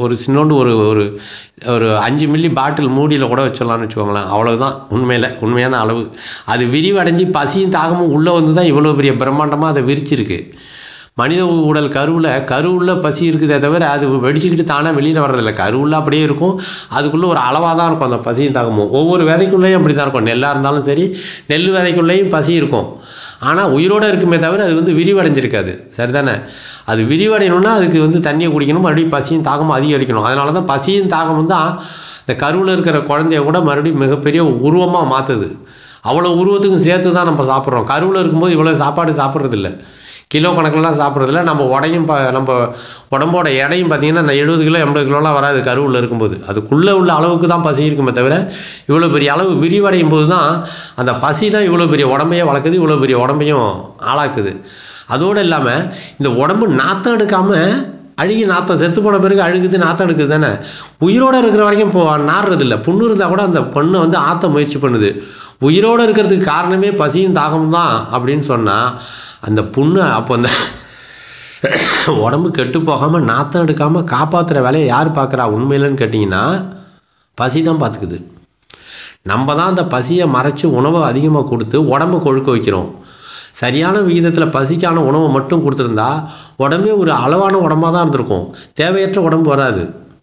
ஒரு 5 மில்லி பாட்டில் மூடியில் கூட வச்சிடலான்னு வச்சுக்கோங்களேன். அவ்வளோதான் உண்மையான அளவு. அது விரிவடைஞ்சு பசியும் தாகமும் உள்ளே தான் இவ்வளோ பெரிய பிரம்மாண்டமாக அதை விரிச்சிருக்கு. மனித உடல் கருவுள்ள பசி இருக்குதே தவிர அது வெடிச்சுக்கிட்டு தானே வெளியில் வர்றதில்லை. கருவுள்ள அப்படியே இருக்கும், அதுக்குள்ளே ஒரு அளவாக தான் இருக்கும் அந்த பசியும் தாகமும். ஒவ்வொரு விதைக்குள்ளேயும் அப்படி தான் இருக்கும். நெல்லாக இருந்தாலும் சரி, நெல் விதைக்குள்ளேயும் பசி இருக்கும். ஆனால் உயிரோடு இருக்குமே தவிர அது வந்து விரிவடைஞ்சிருக்காது. சரிதானே? அது விரிவடையணும்னா அதுக்கு வந்து தண்ணியை குடிக்கணும், மறுபடியும் பசியும் தாகமும் அதிகரிக்கணும். அதனால தான் பசியும் தாகமும் தான் இந்த கருவில் இருக்கிற குழந்தைய கூட மறுபடியும் மிகப்பெரிய உருவமாக மாற்றுது. அவ்வளோ உருவத்துக்கும் சேர்த்து தான் நம்ம சாப்பிட்றோம். கருவில் இருக்கும்போது இவ்வளோ சாப்பாடு சாப்பிட்றதில்ல, கிலோ கணக்கிலலாம் சாப்பிட்றதில்ல. நம்ம நம்ம உடம்போட எடையும் பார்த்திங்கன்னா 70 கிலோ 80 கிலோலாம் வராது கருவில் இருக்கும்போது. அதுக்குள்ளே உள்ள அளவுக்கு தான் பசி இருக்குமே தவிர இவ்வளோ பெரிய அளவு விரிவடையும் போது தான் அந்த பசி தான் இவ்வளோ பெரிய உடம்பையே வளர்க்குது, இவ்வளோ பெரிய உடம்பையும் ஆளாக்குது. அதோடு இல்லாமல் இந்த உடம்பு நாற்றம் எடுக்காமல் அழுகி நாற்றம் செத்து போன பிறகு அழுகுது, நாற்றம் எடுக்குது தானே. உயிரோடு இருக்கிற வரைக்கும் நாடுறதில்ல. புண்ணு இருந்தால் கூட அந்த பொண்ணை வந்து ஆற்ற முயற்சி பண்ணுது. உயிரோடு இருக்கிறதுக்கு காரணமே பசியும் தாகமும் தான் அப்படின்னு சொன்னால் அந்த புண்ணு அப்போ அந்த உடம்பு கெட்டு போகாமல் நாற்றம் எடுக்காமல் காப்பாற்றுற வேலையை யார் பார்க்குறா உண்மையிலன்னு கேட்டிங்கன்னா பசி தான் பார்த்துக்குது. நம்ம தான் அந்த பசியை மறைச்சி உணவை அதிகமாக கொடுத்து உடம்பை கொழுக்க வைக்கிறோம். சரியான விகிதத்தில் பசிக்கான உணவை மட்டும் கொடுத்துருந்தா உடம்பே ஒரு அளவான உடம்பாக தான் இருந்திருக்கும், தேவையற்ற உடம்பு வராது.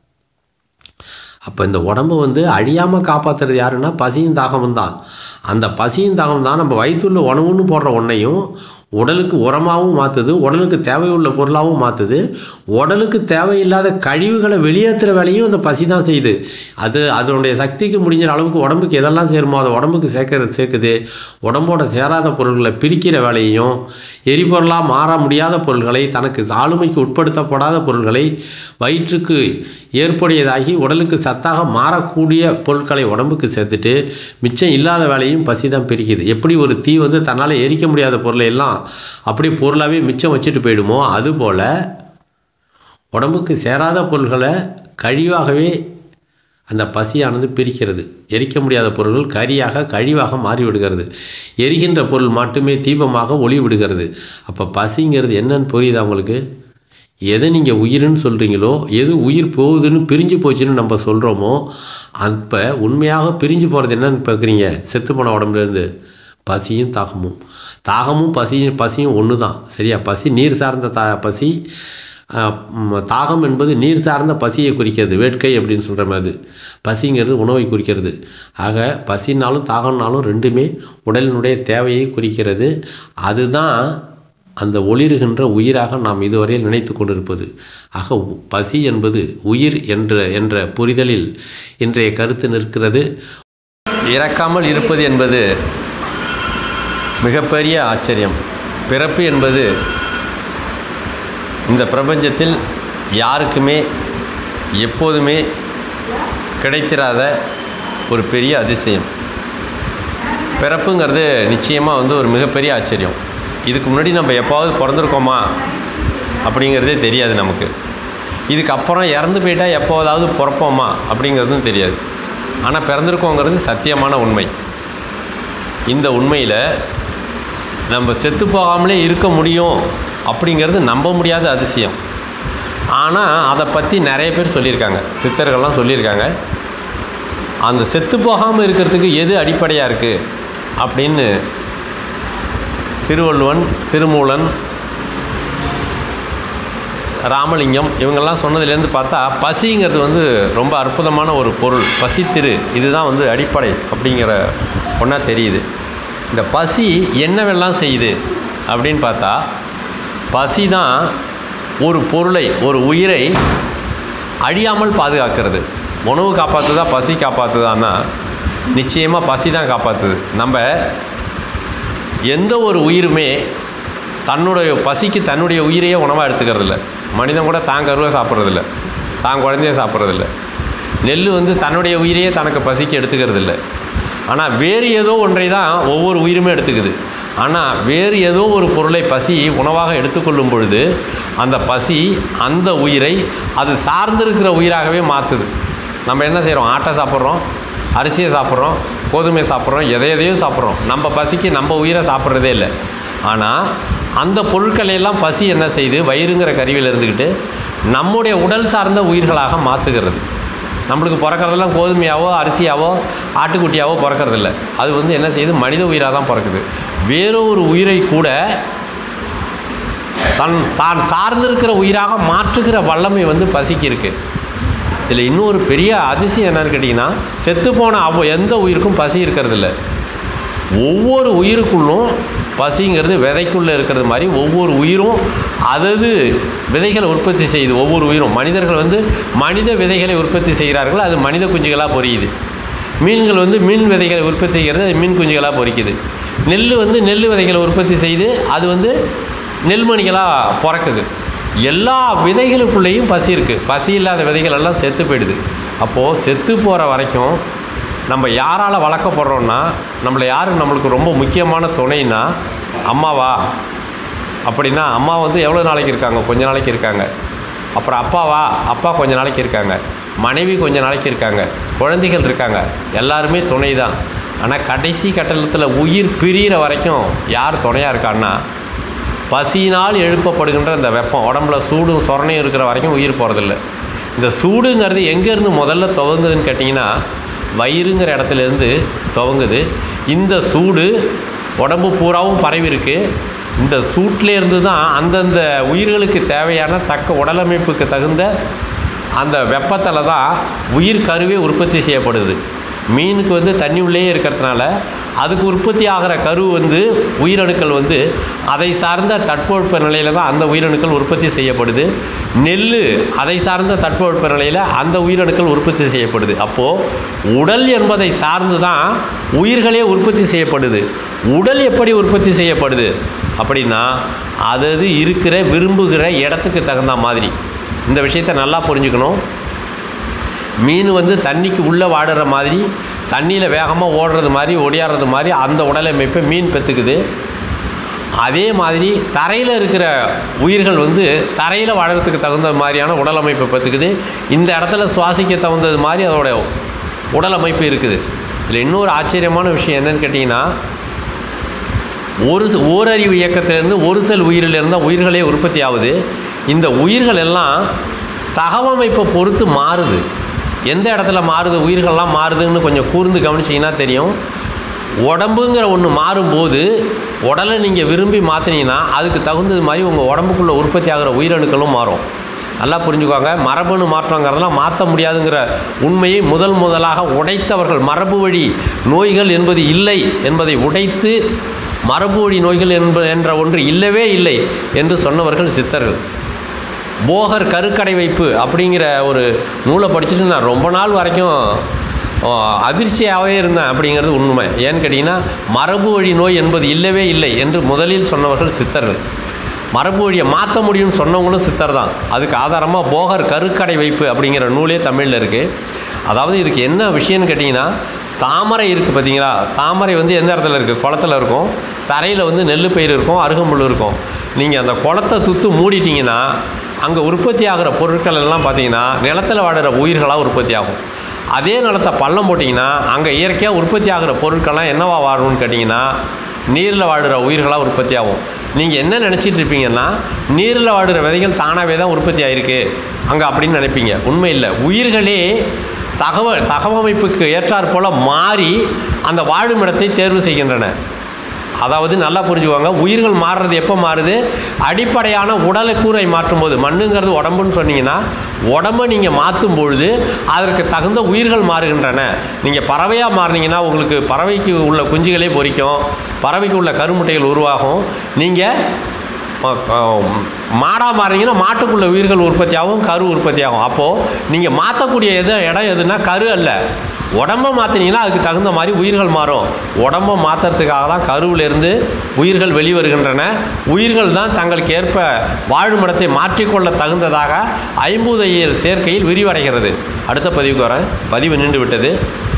அப்போ இந்த உடம்பை வந்து அழியாமல் காப்பாற்றுறது யாருன்னா பசியும் தாகமும் தான். அந்த பசியும் தாகம் தான் நம்ம வயிற்றுள்ள உணவுன்னு போடுற ஒன்றையும் உடலுக்கு உரமாகவும் மாற்றுது, உடலுக்கு தேவையுள்ள பொருளாகவும் மாற்றுது, உடலுக்கு தேவையில்லாத கழிவுகளை வெளியேற்றுற வேலையும் அந்த பசி தான் செய்யுது. அதனுடைய சக்திக்கு முடிஞ்ச அளவுக்கு உடம்புக்கு எதெல்லாம் சேருமோ அதை உடம்புக்கு சேர்க்குது. உடம்போட சேராத பொருட்களை பிரிக்கிற வேலையையும், எரிபொருளாக மாற முடியாத பொருள்களை, தனக்கு ஆளுமைக்கு உட்படுத்தப்படாத பொருள்களை வயிற்றுக்கு ஏற்புடையதாகி உடலுக்கு சத்தாக மாறக்கூடிய பொருட்களை உடம்புக்கு சேர்த்துட்டு மிச்சம் இல்லாத வேலையும் பசி தான் பிரிக்குது. எப்படி ஒரு தீ வந்து தன்னால் எரிக்க முடியாத பொருளை எல்லாம் அப்படி பொருளாகவே மிச்சம் வச்சுட்டு போயிடுமோ அதுபோல் உடம்புக்கு சேராத பொருள்களை கழிவாகவே அந்த பசியானது பிரிக்கிறது. எரிக்க முடியாத பொருள்கள் கழிவாக மாறிவிடுகிறது. எரிகின்ற பொருள் மட்டுமே தீபமாக ஒளி விடுகிறது. அப்போ பசிங்கிறது என்னன்னு புரியுது அவங்களுக்கு? எதை நீங்கள் உயிர்னு சொல்கிறீங்களோ, எது உயிர் போகுதுன்னு பிரிஞ்சு போச்சுன்னு நம்ம சொல்கிறோமோ, அப்போ உண்மையாக பிரிஞ்சு போகிறது என்னன்னு பார்க்குறீங்க? செத்து போன உடம்புலேருந்து பசியும் தாகமும் பசியும் ஒன்று தான். சரியா? பசி நீர் சார்ந்த பசி, தாகம் என்பது நீர் சார்ந்த பசியை குறிக்கிறது, வேட்கை அப்படின்னு சொல்கிற மாதிரி. பசிங்கிறது உணவை குறிக்கிறது. ஆக பசினாலும் தாகம்னாலும் ரெண்டுமே உடலினுடைய தேவையை குறிக்கிறது. அதுதான் அந்த ஒளிருகின்ற உயிராக நாம் இதுவரையில் நினைத்து கொண்டிருப்பது. ஆக பசி என்பது உயிர் என்ற புரிதலில் இன்றைய கருத்து நிற்கிறது. இறக்காமல் இருப்பது என்பது மிகப்பெரிய ஆச்சரியம். பிறப்பு என்பது இந்த பிரபஞ்சத்தில் யாருக்குமே எப்போதுமே கிடைத்திராத ஒரு பெரிய அதிசயம். பிறப்புங்கிறது நிச்சயமாக வந்து ஒரு மிகப்பெரிய ஆச்சரியம். இதுக்கு முன்னாடி நம்ம எப்போவாவது பிறந்திருக்கோமா அப்படிங்கிறதே தெரியாது நமக்கு. இதுக்கப்புறம் இறந்து போயிட்டால் எப்போதாவது பிறப்போமா அப்படிங்கிறதும் தெரியாது. ஆனால் பிறந்திருக்கோங்கிறது சத்தியமான உண்மை. இந்த உண்மையில் நம்ம செத்து போகாமலே இருக்க முடியும் அப்படிங்கிறது நம்ப முடியாத அதிசயம். ஆனால் அதை பற்றி நிறைய பேர் சொல்லியிருக்காங்க, சித்தர்கள்லாம் சொல்லியிருக்காங்க. அந்த செத்து போகாமல் இருக்கிறதுக்கு எது அடிப்படையாக இருக்குது அப்படின்னு திருவள்ளுவன், திருமூலன், ராமலிங்கம் இவங்கெல்லாம் சொன்னதுலேருந்து பார்த்தா பசிங்கிறது வந்து ரொம்ப அற்புதமான ஒரு பொருள். பசித்திரு இதுதான் வந்து அடிப்படை அப்படிங்கிற ஒன்றா தெரியுது. இந்த பசி என்னவெல்லாம் செய்யுது அப்படின்னு பார்த்தா, பசி தான் ஒரு பொருளை, ஒரு உயிரை அழியாமல் பாதுகாக்கிறது. உணவு காப்பாற்றுதா பசி காப்பாற்றுதான்னா நிச்சயமாக பசி தான் காப்பாற்றுது. நம்ம எந்த ஒரு உயிருமே தன்னுடைய பசிக்கு தன்னுடைய உயிரையே உணவாக எடுத்துக்கிறதில்ல. மனிதன் கூட தான் கருவை சாப்பிட்றதில்ல, தான் குழந்தைய சாப்பிட்றதில்ல. நெல் வந்து தன்னுடைய உயிரையே தனக்கு பசிக்கு எடுத்துக்கிறதில்ல. ஆனால் வேறு ஏதோ ஒன்றை தான் ஒவ்வொரு உயிருமே எடுத்துக்குது. ஆனால் வேறு ஏதோ ஒரு பொருளை பசி உணவாக எடுத்துக்கொள்ளும் பொழுது அந்த பசி அந்த உயிரை அது சார்ந்திருக்கிற உயிராகவே மாற்றுது. நம்ம என்ன செய்கிறோம்? ஆட்டை சாப்பிட்றோம், அரிசியை சாப்பிட்றோம், கோதுமை சாப்பிட்றோம், எதையும் சாப்பிட்றோம். நம்ம பசிக்கு நம்ம உயிரை சாப்பிட்றதே இல்லை. ஆனால் அந்த பொருட்களையெல்லாம் பசி என்ன செய்யுது? வயிறுங்கிற கருவியில் இருந்துக்கிட்டு நம்முடைய உடல் சார்ந்த உயிர்களாக மாற்றுகிறது. நம்மளுக்கு பிறக்கிறதெல்லாம் கோதுமையாவோ அரிசியாவோ ஆட்டுக்குட்டியாவோ பிறக்கிறதில்ல. அது வந்து என்ன செய்யுது? மனித உயிராக தான் பிறக்குது. வேறொரு உயிரை கூட தான் சார்ந்திருக்கிற உயிராக மாற்றுகிற வல்லமை வந்து பசிக்கு இருக்குது. இதில் இன்னொரு பெரிய அதிசயம் என்னன்னு கேட்டிங்கன்னா, செத்துப்போன எந்த உயிருக்கும் பசி இருக்கிறதில்ல. ஒவ்வொரு உயிருக்குள்ளும் பசிங்கிறது விதைக்குள்ளே இருக்கிறது மாதிரி ஒவ்வொரு உயிரும் அதது விதைகளை உற்பத்தி செய்யுது. ஒவ்வொரு உயிரும் மனிதர்கள் வந்து மனித விதைகளை உற்பத்தி செய்கிறார்கள், அது மனித குஞ்சுகளாக பொரியுது. மீன்கள் வந்து மீன் விதைகளை உற்பத்தி செய்கிறது, அது மீன் குஞ்சுகளாக பொரிக்குது. நெல் வந்து நெல் விதைகளை உற்பத்தி செய்து அது வந்து நெல்மணிகளாக பிறக்குது. எல்லா விதைகளுக்குள்ளேயும் பசி இருக்குது. பசி இல்லாத விதைகள் எல்லாம் செத்து போயிடுது. அப்போது செத்து போகிற வரைக்கும் நம்ம யாரால் வளர்க்கப்படுறோன்னா, நம்மளுக்கு ரொம்ப முக்கியமான துணைன்னா அம்மாவா அப்படின்னா, அம்மா வந்து எவ்வளோ நாளைக்கு இருக்காங்க? கொஞ்ச நாளைக்கு இருக்காங்க. அப்புறம் அப்பாவா? அப்பா கொஞ்ச நாளைக்கு இருக்காங்க. மனைவி கொஞ்ச நாளைக்கு இருக்காங்க. குழந்தைகள் இருக்காங்க. எல்லாருமே துணை தான். ஆனால் கடைசி கட்டத்தில் உயிர் பிரிகிற வரைக்கும் யார் துணையாக இருக்கான்னா, பசியினால் எழுப்பப்படுகின்ற இந்த வெப்பம், உடம்புல சூடும் சொரணையும் இருக்கிற வரைக்கும் உயிர் போகிறதில்ல. இந்த சூடுங்கிறது எங்கேருந்து முதல்ல துவங்குதுன்னு கேட்டிங்கன்னா, வயிறுங்கிற இடத்துலேருந்து துவங்குது. இந்த சூடு உடம்பு பூராவும் பரவி இருக்குது. இந்த சூட்டிலேருந்து தான் அந்தந்த உயிர்களுக்கு தேவையான தக்க உடலமைப்புக்கு தகுந்த அந்த வெப்பத்தில் தான் உயிர் கருவே உற்பத்தி செய்யப்படுது. மீனுக்கு வந்து தண்ணி உள்ளே இருக்கிறதுனால அதுக்கு உற்பத்தி ஆகிற கரு வந்து உயிரணுக்கள் வந்து அதை சார்ந்த தட்பவெப்ப நிலையில் தான் அந்த உயிரணுக்கள் உற்பத்தி செய்யப்படுது. நெல் அதை சார்ந்த தட்பவெப்ப நிலையில் அந்த உயிரணுக்கள் உற்பத்தி செய்யப்படுது. அப்போது உடல் என்பதை சார்ந்து தான் உயிர்களே உற்பத்தி செய்யப்படுது. உடல் எப்படி உற்பத்தி செய்யப்படுது அப்படின்னா, அது இருக்கிற விரும்புகிற இடத்துக்கு தகுந்த மாதிரி. இந்த விஷயத்தை நல்லா புரிஞ்சுக்கணும். மீன் வந்து தண்ணிக்கு உள்ளே வாடுற மாதிரி, தண்ணியில் வேகமாக ஓடுறது மாதிரி, ஒடியாடுறது மாதிரி அந்த உடலமைப்பை மீன் பெற்றுக்குது. அதே மாதிரி தரையில் இருக்கிற உயிர்கள் வந்து தரையில் வாடுறதுக்கு தகுந்த மாதிரியான உடலமைப்பை பெற்றுக்குது. இந்த இடத்துல சுவாசிக்க தகுந்தது மாதிரி அதோட உடலமைப்பு இருக்குது. இதில் இன்னொரு ஆச்சரியமான விஷயம் என்னன்னு கேட்டிங்கன்னா, ஓரறிவு இயக்கத்திலேருந்து ஒரு செல் உயிரிலிருந்து உயிர்களே உற்பத்தி ஆகுது. இந்த உயிர்கள் எல்லாம் தகவமைப்பை பொறுத்து மாறுது. எந்த இடத்துல மாறுது, உயிர்கள்லாம் மாறுதுன்னு கொஞ்சம் கூர்ந்து கவனிச்சிங்கன்னா தெரியும். உடம்புங்கிற ஒன்று மாறும்போது உடலை நீங்கள் விரும்பி மாற்றினீங்கன்னா அதுக்கு தகுந்தது மாதிரி உங்கள் உடம்புக்குள்ளே உற்பத்தி ஆகிற உயிரணுக்களும் மாறும். நல்லா புரிஞ்சுக்குவாங்க. மரபணு மாற்றங்கிறதெல்லாம் மாற்ற முடியாதுங்கிற உண்மையை முதலாக உடைத்தவர்கள், மரபு வழி நோய்கள் என்பது இல்லை என்பதை உடைத்து மரபு வழி நோய்கள் என்ற ஒன்று இல்லவே இல்லை என்று சொன்னவர்கள் சித்தர்கள். போகர் கருக்கடை வைப்பு அப்படிங்கிற ஒரு நூலை படிச்சுட்டு நான் ரொம்ப நாள் வரைக்கும் அதிர்ச்சியாகவே இருந்தேன். அப்படிங்கிறது உண்மை. ஏன்னு கேட்டிங்கன்னா, மரபு வழி நோய் என்பது இல்லவே இல்லை என்று முதலில் சொன்னவர்கள் சித்தர்கள். மரபு வழியை மாற்ற முடியும்னு சொன்னவங்களும் சித்தர் தான். அதுக்கு ஆதாரமாக போகர் கருக்கடை வைப்பு அப்படிங்கிற நூலே தமிழில் இருக்குது. அதாவது இதுக்கு என்ன விஷயம்னு கேட்டிங்கன்னா, தாமரை இருக்குது பார்த்தீங்களா, தாமரை வந்து எந்த இடத்துல இருக்குது? குளத்தில் இருக்கும். தரையில் வந்து நெல் பயிர் இருக்கும், அருகம்புல் இருக்கும். நீங்கள் அந்த குளத்தை துத்து மூடிட்டிங்கன்னா அங்கே உற்பத்தி ஆகிற பொருட்கள் எல்லாம் பார்த்தீங்கன்னா நிலத்தில் வாடுற உயிர்களாக உற்பத்தி ஆகும். அதே நிலத்தை பள்ளம் போட்டிங்கன்னா அங்கே இயற்கையாக உற்பத்தி ஆகிற பொருட்கள்லாம் என்னவா வாழணும்னு கேட்டிங்கன்னா நீரில் வாடுற உயிர்களாக உற்பத்தி ஆகும். நீங்கள் என்ன நினச்சிட்டு இருப்பீங்கன்னா, நீரில் வாடுற விதைகள் தானாகவே தான் உற்பத்தி ஆகிருக்கு அங்கே அப்படின்னு நினைப்பீங்க. உண்மை இல்லை. உயிர்களே தகவமைப்புக்கு ஏற்றாற் போல் மாறி அந்த வாழும் இடத்தை தேர்வு செய்கின்றன. அதாவது நல்லா புரிஞ்சுக்குவாங்க. உயிர்கள் மாறுறது எப்போ மாறுது? அடிப்படையான உடலைக்கூறை மாற்றும் போது. மண்ணுங்கிறது உடம்புன்னு சொன்னீங்கன்னா, உடம்பை நீங்கள் மாற்றும் பொழுது அதற்கு தகுந்த உயிர்கள் மாறுகின்றன. நீங்கள் பறவையாக மாறினீங்கன்னா உங்களுக்கு பறவைக்கு உள்ள குஞ்சுகளே பொரிக்கும், பறவைக்கு உள்ள கருமுட்டைகள் உருவாகும். நீங்கள் மாடாக மாறினீங்கன்னா மாட்டுக்குள்ள உயிர்கள் உற்பத்தி ஆகும், கரு உற்பத்தி ஆகும். அப்போது நீங்கள் மாற்றக்கூடிய இடம் எதுனா கரு அல்ல, உடம்பை மாற்றினீங்கன்னா அதுக்கு தகுந்த மாதிரி உயிர்கள் மாறும். உடம்பை மாற்றுறதுக்காக தான் கருவிலிருந்து உயிர்கள் வெளிவருகின்றன. உயிர்கள் தான் தங்களுக்கு ஏற்ப வாழுமிடத்தை மாற்றிக்கொள்ள தகுந்ததாக ஐம்பூதையியல் சேர்க்கையில் விரிவடைகிறது. அடுத்த பதிவுக்கு வரேன். பதிவு நின்று விட்டது.